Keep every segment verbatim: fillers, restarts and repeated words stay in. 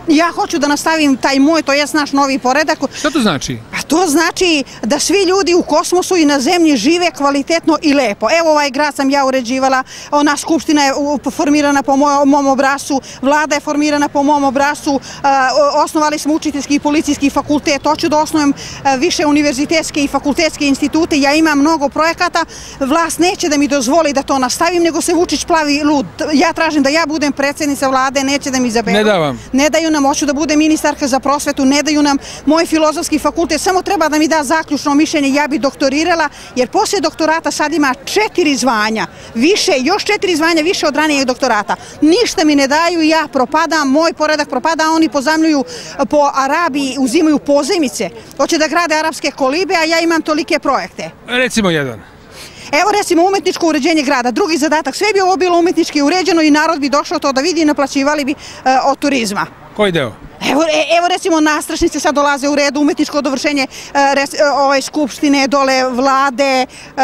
Ja hoću da nastavim taj moj, to jest naš novi poredak. Šta to znači? Pa to znači da svi ljudi u kosmosu i na zemlji žive kvalitetno i lepo. Evo ovaj grad sam ja uređivala, ona skupština je formirana po mom obrascu, vlada je formirana po mom obrascu, osnovali smo učiteljski i policijski fakultet, hoću da osnovim više univerzitetske i fakultetske institute, ja imam mnogo projekata, vlast neće da mi dozvoli da to nastavim, nego se Vučić plavi lud. Ja tražim da ja budem predsjednica vlade, neće da mi izaberu. Ne da vam. Ne daju nam, hoću da budem ministarka za prosvetu, ne daju nam moj filozofski fakultet, samo treba da mi da zaključno mišljenje, ja bi doktorirala, jer poslije doktorata sad ima četiri zvanja, više, još četiri zvanja više od ranijeg doktorata. Ništa mi ne daju, ja propadam, moj poredak propada, a oni pozajmljuju po Arabiji, uzimaju pozajmice, hoće da grade arapske kolibe, a ja imam tolike projekte. Recimo jedan. Evo recimo umetničko uređenje grada, drugi zadatak, sve bi ovo bilo umetnički uređeno i narod bi došao to da vidi i naplaćivali bi od turizma. Koji deo? Evo recimo nastrašnice sad dolaze u redu, umetničko dovršenje skupštine, dole vlade,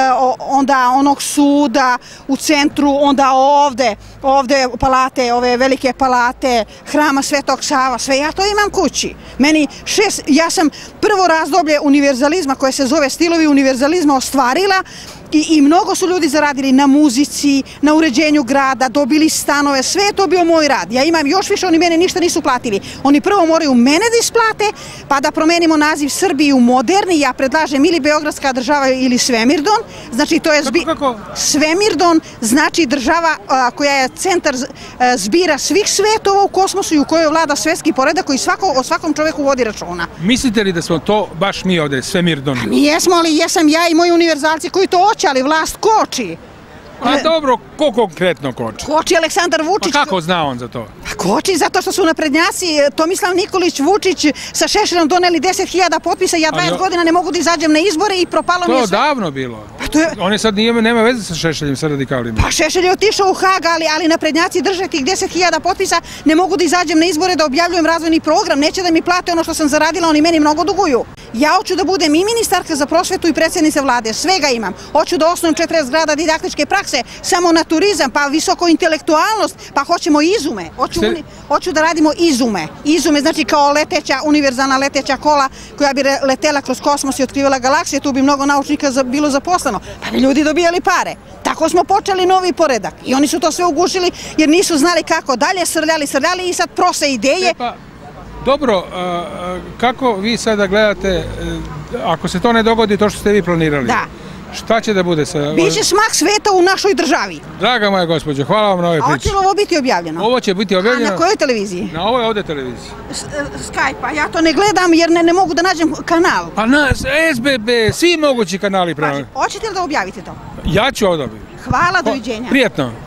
onda onog suda u centru, onda ovde, ovde palate, ove velike palate, hrama Svetog Sava, sve ja to imam kući. Meni šest, ja sam prvo razdoblje univerzalizma koje se zove stilovi univerzalizma ostvarila i mnogo su ljudi zaradili na muzici, na uređenju grada, dobili stanove, sve je to bio moj rad. Ja imam još više, oni mene ništa nisu platili. Oni prvo moraju mene da isplate, pa da promenimo naziv Srbiji u moderni, ja predlažem ili Beogradska država ili Svemirdon, znači to je Svemirdon, znači država koja je centar zbira svih svetova u kosmosu i u kojoj vlada svetski poredak koji o svakom čoveku vodi računa. Mislite li da smo to baš mi ovde, Svemirdon? Mi jesmo, ali jesam ja i moji univerzalci koji to hoće, ali vlast koči. A dobro, ko konkretno koči? Koči Aleksandar Vučić. Pa kako zna on za to? Koči zato što su naprednjaci Tomislav Nikolić, Vučić sa Šešeljom doneli deset hiljada potpisa, ja dvadeset godina ne mogu da izađem na izbore i propalo mi je sve. To davno bilo. Oni sad nema veze sa Šešeljem, sa radikalima. Pa Šešelj je otišao u Hag, ali naprednjaci drže tih deset hiljada potpisa, ne mogu da izađem na izbore da objavljujem razvojni program, neće da mi plate ono što sam zaradila, oni meni mnogo duguju. Ja hoću da budem i ministarka za prosvetu i predsjednica vlade, svega imam. Hoću da osnovim četrdeset grada didaktičke prakse, samo na turizam, pa visoko intelektualnost, pa hoćemo izume. Hoću da radimo izume. Izume znači kao leteća, univerzalna leteća kola koja bi letela kroz kosmos i otkrivala galaksije, tu bi mnogo naučnika bilo zaposleno, pa bi ljudi dobijali pare. Tako smo počeli novi poredak i oni su to sve ugušili jer nisu znali kako dalje, srljali, srljali i sad prose ideje. Dobro, kako vi sada gledate, ako se to ne dogodi, to što ste vi planirali? Da. Šta će da bude sa... Biće smak sveta u našoj državi. Draga moja gospođo, hvala vam na ovoj priči. A hoće li ovo biti objavljeno? Ovo će biti objavljeno. A na kojoj televiziji? Na ovoj ovde televiziji. Skype, a ja to ne gledam jer ne mogu da nađem kanal. Pa na S B B, svi mogući kanali. Hoćete li da objavite to? Ja ću ovo dobiti. Hvala, doviđenja. Prijetno.